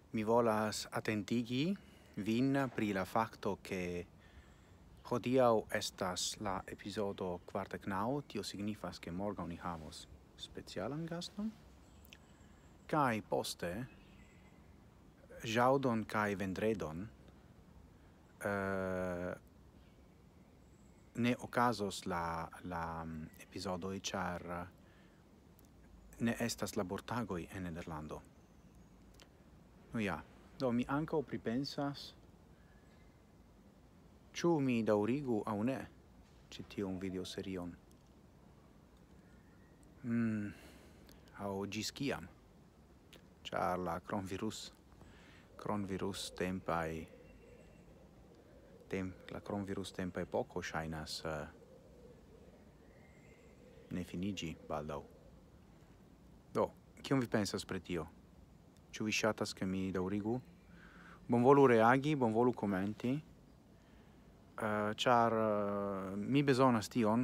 Mi volas attentigi vin pri la facto che hodiaŭ estas la epizodo 49, tio signifas che morgaŭ ni havos specialan gaston, kaj poste ĵaŭdon kaj vendredon ne okazos la episodoj, ĉar ne estas labortagoj en Nederlando. No ja, do mi ankaŭ pripensas ĉu mi daŭrigu aŭ ne ĉi tiun videoserion. Aŭ ĝis kiam? Ĉar la kronvirus tempa epoko ŝajnas ne finiĝi baldaŭ. Do, kion vi pensas pri tio? Ĉu vi ŝatas ke mi daŭrigu? Bonvolu reagi, bonvolu komenti, ĉar mi bezonas tion.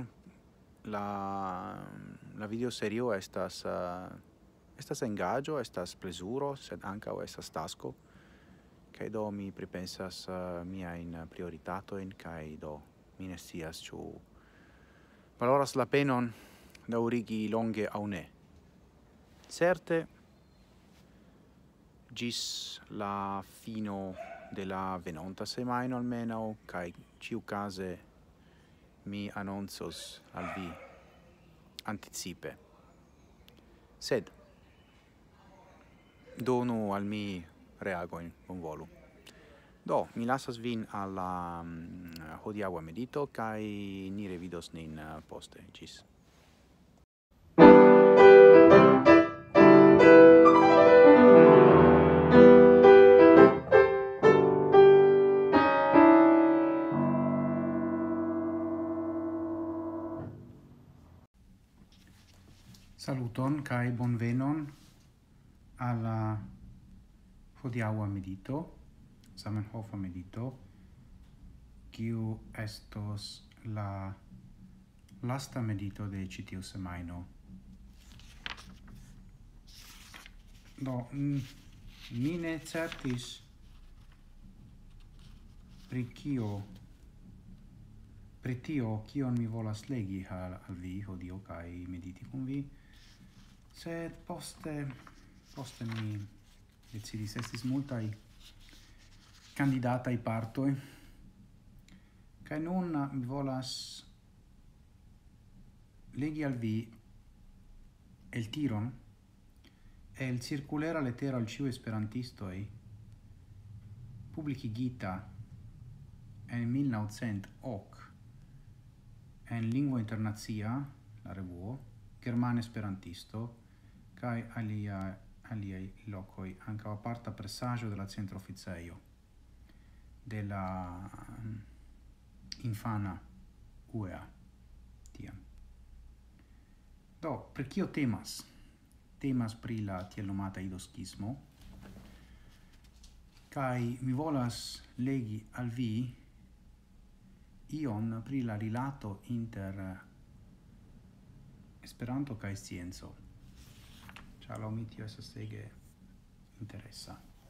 La videoserio estas engaĝo, estas plezuro, sed ankaŭ estas tasko. Kaj do mi pripensas miajn prioritatojn, kaj do mi ne scias ĉu valoras la penon daŭrigi longe aŭ ne. Certe, ĝis la fino de la venonta semajno almenaŭ, kaj ĉiukaze mi anoncos al vi anticipe. Sed donu al mi reagojn, bonvolu. Do, mi lasas vin al la hodiaŭa medito kaj ni revidos nin poste. Ĝis. Saluton kaj bonvenon alla hodiaŭa medito, Zamenhofa medito, kiu estos la lasta medito de ĉi tiu semajno. Do, mi ne certis pri tio kion mi volas legi al vi hodiaŭ kaj mediti kun vi. Sed poste mi decidis, estis multaj candidataj partoj, kaj nun mi volas legi al vi eltiron el cirkulera letero al ĉiuj esperantistoj publikigita en 1900 en lingvo internacia, la revuo German Esperantisto, kaj aliaj lokoj, ankaŭ aparta presaĵo de la centroficejo de la infana UEA tiam. Do, pri kio temas? Temas pri la tiel nomata idoskismo, kaj mi volas legi al vi ion pri la rilato inter Esperanto kaj scienco. Ĉar laŭ mi tio estas ege interesa.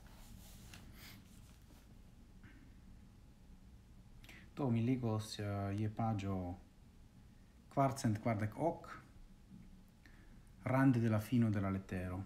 Do, mi legos je paĝo 448 rande de la fino de la letero.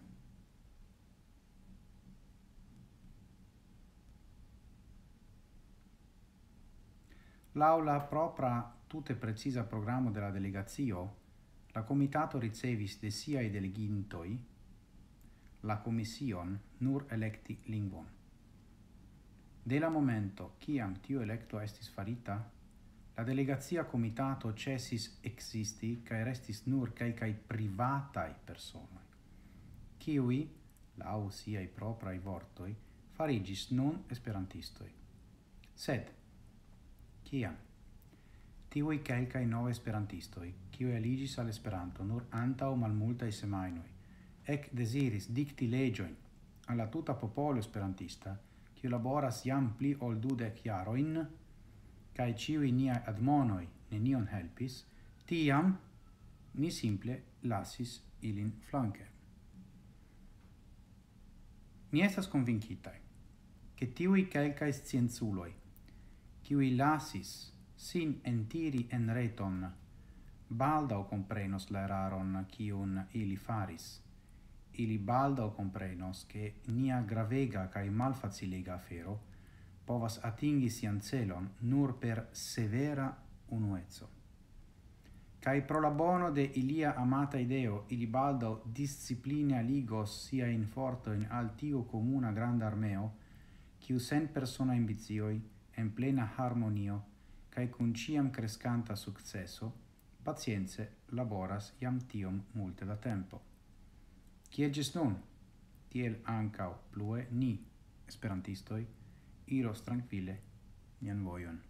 Laŭ la propra tute preciza programo de la delegacio, la comitato ricevis de siaj delegintoj la komision nur elekti lingvon. De la momento kiam tiu elekto estis farita, la delegacia comitato cesis ekzisti kaj restis nur kelkaj privataj personoj, kiuj, laŭ siaj propraj vortoj, fariĝis nun esperantistoj. Sed kiam tiuj kelkaj novaj esperantistoj, kiuj aliĝis al Esperanto nur antaŭ malmultaj semajnoj, ekdeziris dikti leĝojn al la tuta popolo esperantista, kiu laboras jam pli ol 20 jarojn, kaj ĉiuj niaj admonoj nenion helpis, tiam ni simple lasis ilin flanke. Mi estas convincitai, che tiui quelcae scienzuloi, kiui lasis sin entiri en reton, baldau comprenos la eraron kiun ili faris. Ili baldau comprenos che nia gravega cae malfacilega afero povas atingi sian celon nur per severa unuezzo. Cae pro la bono de ilia amata ideo, ili baldo discipline ligos sia in forto in al tiu comuna granda armeo, quiu sen persona ambizioi, en plena harmonio, cae cum ciam crescanta successo, pacienze laboras iam tiom multe da tempo. Cie gis nun? Tiel ancau plue ni, esperantistoi, iros tranquille nian voion.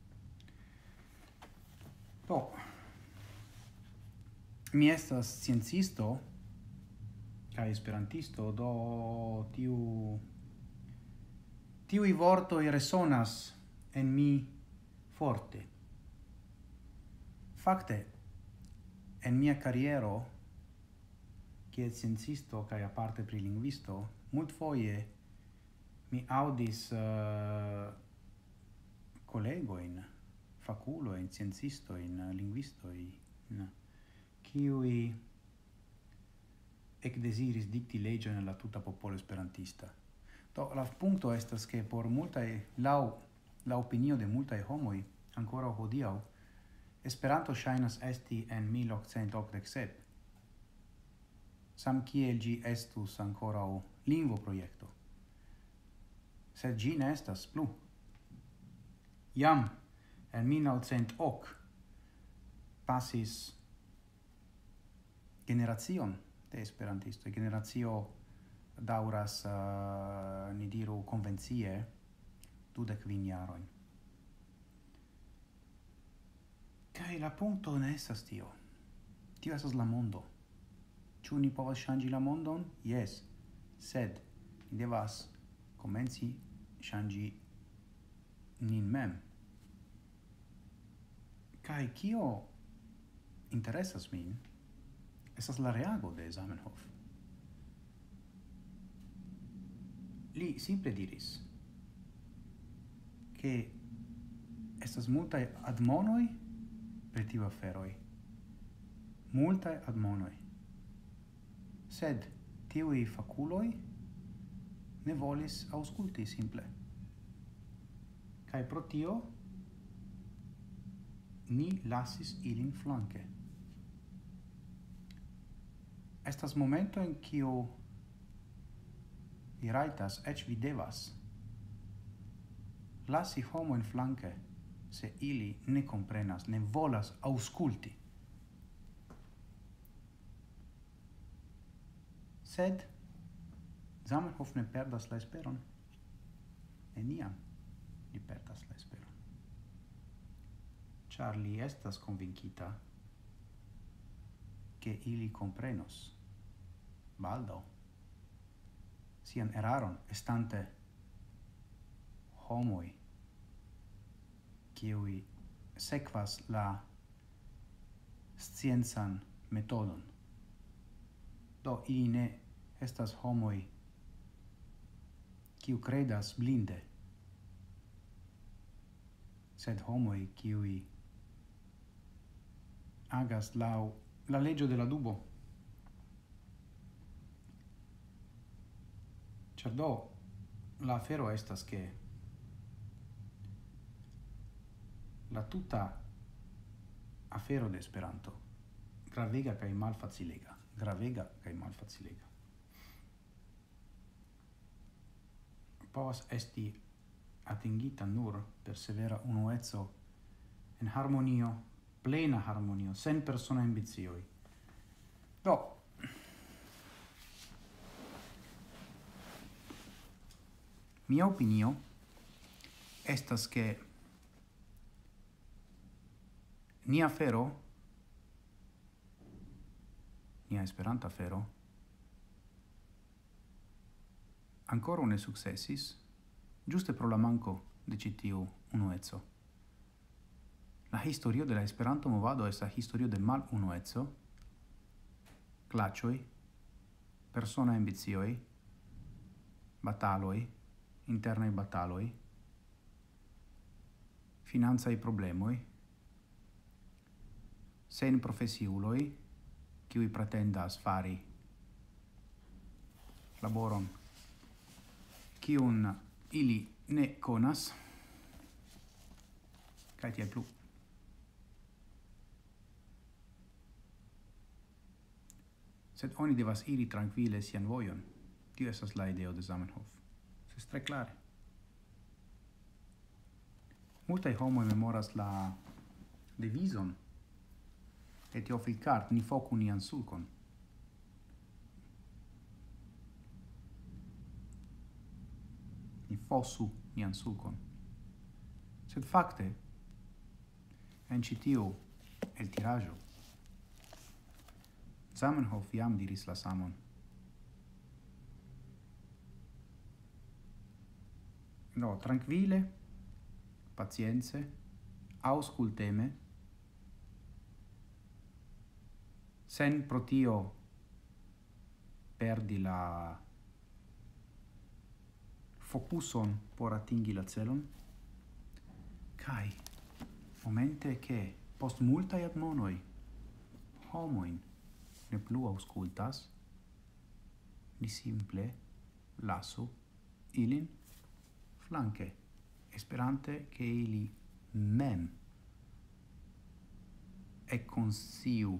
Mi estas sciencisto kaj esperantisto, do tiui vortoi resonas en mi forte. Fakte, en mia kariero kiel sciencisto kaj aparte pri lingvisto, multfoje mi audis kolegojn, fakulojn, sciencistojn, lingvistojn, kiui ec desiris dicti legion en la tuta popolo esperantista. Do, la punto estas che por multae, la opinio de multae homoi, ancora hodiau, Esperanto shainas esti en 1887. Sam kiel gi estus ancora lingvo proiecto. Sed gi ne estas plu. Iam en 1908 pasis generacion de esperantisto, generatio dauras, ni diru, convencie 25 jarojn. Kai la punto ne estas tio. Tio estas la mondo. Ĉu ni povas ŝanĝi la mondon? Yes, sed ni devas komenci ŝanĝi nin mem. Kai kio interesas min estas la reago de Zamenhof. Li simple diris che estas multae admonoi per tiu aferoi. Multae admonoi. Sed tiui faculoi ne volis ausculti simple. Kai pro tio ni lasis ilin flanke. Estas momento en kiu vi raitas, ec vi devas, lasi homo in flanke se ili ne comprenas, ne volas ausculti. Sed Zamenhof ne perdas la esperon. Neniam li perdas la esperon. Char li estas convincita che ili comprenos baldaŭ sian eraron, estante homoi kiui sekvas la sciencan metodon. Do ili ne estas homoi kiu credas blinde, sed homoi kiui agas laŭ la legio de la dubo. Ĉar do la afero estas che la tuta afero de Esperanto gravega kaj malfacilega, povas esti atingita nur per severa unueco en harmonio, plena harmonio, sen persona ambicioi. Do, mia opinio estas che nia afero, nia Esperanta afero, ancora ne successis, giuste pro la manco de ĉi tiu unueco. La historio de la Esperanto movado es la historio de malunueco, claĉoj, persona ambicioj, bataloi, internai bataloi, finanzai problemoi, sen professiuloi, kiui pretendas fari laboron kiun ili ne conas, kai tiel plu. Sed oni devas iri tranquille sian vojon. Tio estas la ideo de Zamenhof. Es tre clare. Multaj homoj memoras la devizon et Teofil ni focu nian sulcon. Ni fossu nian sulcon. Sed facte, en ci tiu el tiraggio, Zamenhof jam diris la samon. No, tranquille, pazienze, ausculteme, sen pro tio perdi la focuson por atingi la celon, kai momente che post multae admonoi homoin ne plu auscultas, ni simple lasu ilin flanque, esperante che ili mem e consiu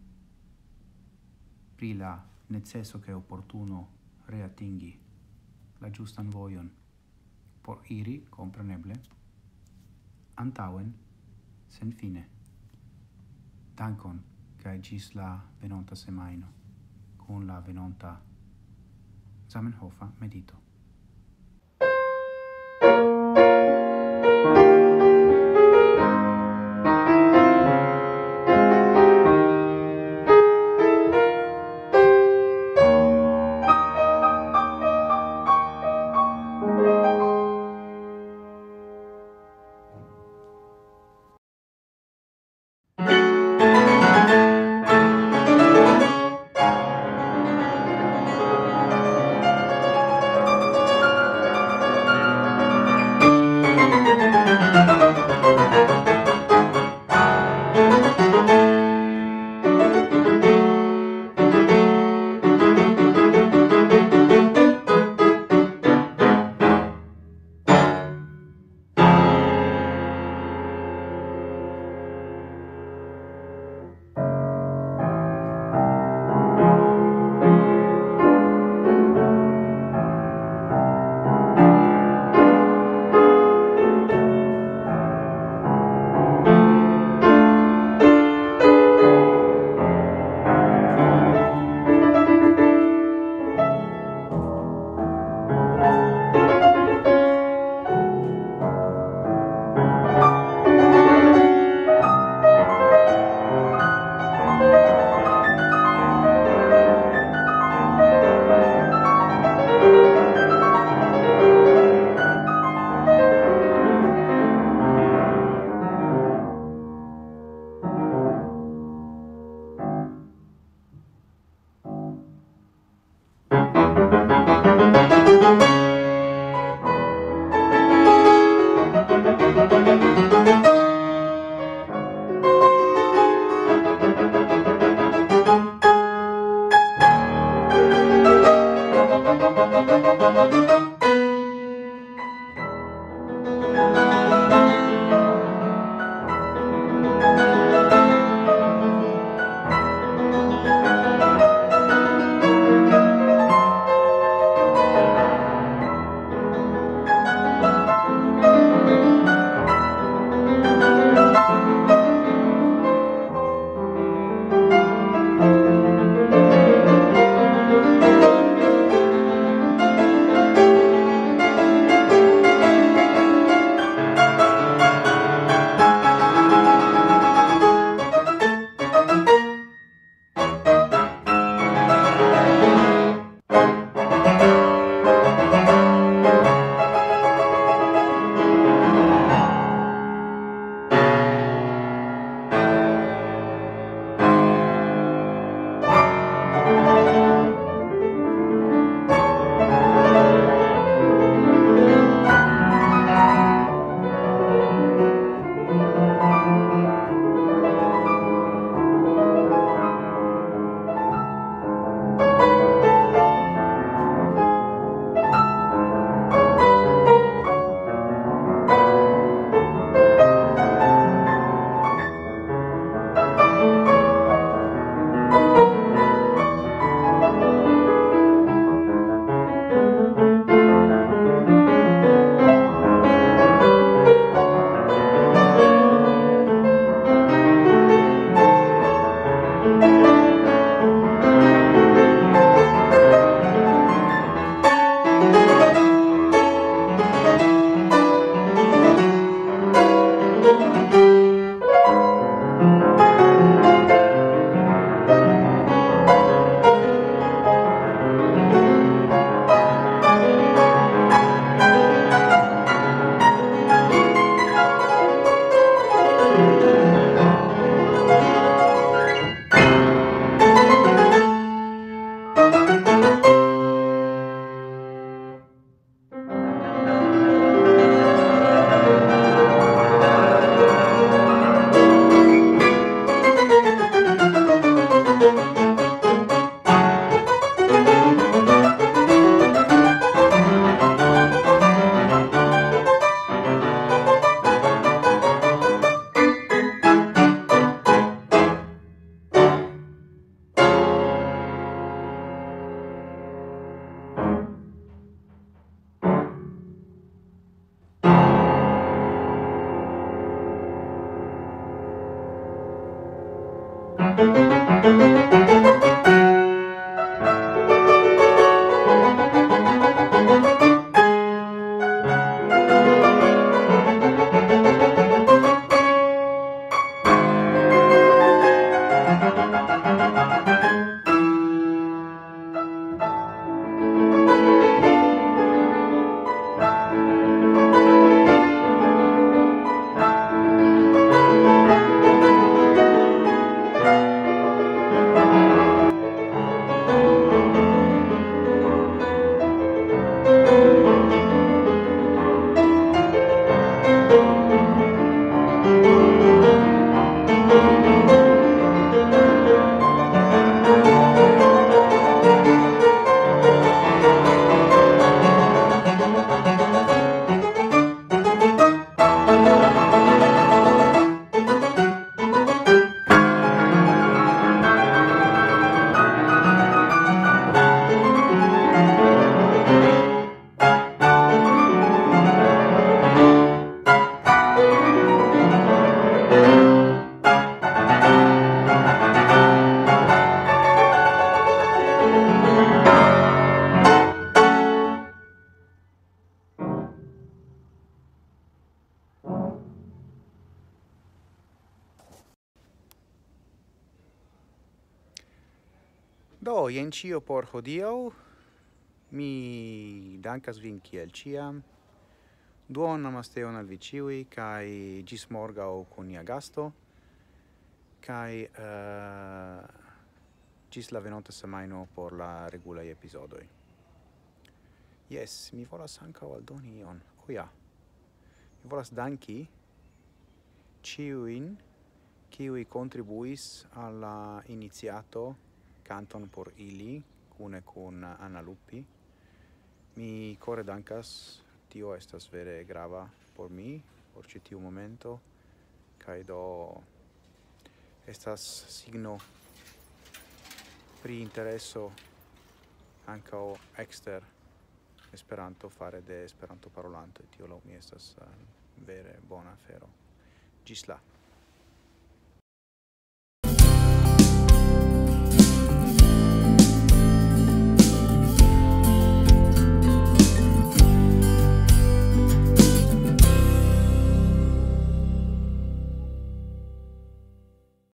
pri la necesso che opportuno reatingi la giustan voion por iri, compreneble, antauen sen fine. Dankon, cae gis la venonta semaino, con la venonta Zamenhofa medito. Do, jen ĉio por hodiaŭ. Mi dankas vin kiel ĉiam. Duonan namasteon al vi ĉiuj kaj ĝis morgaŭ kun nia gasto. Kaj ĝis la venonta semajno por la regulaj epizodoj. Jes, mi volas ankaŭ aldoni ion. Oh ja. Mi volas danki ĉiujn kiuj kontribuis al la iniciato Canton por ili, kune kun Anna Luppi. Mi kore dankas, tio estas vere grava por mi, por ĉi tiu momento, kaj do estas signo pri intereso ankaŭ ekster Esperanto fare de Esperanto parolantoj. Tio laŭ mi estas vere bona afero. Ĝis la.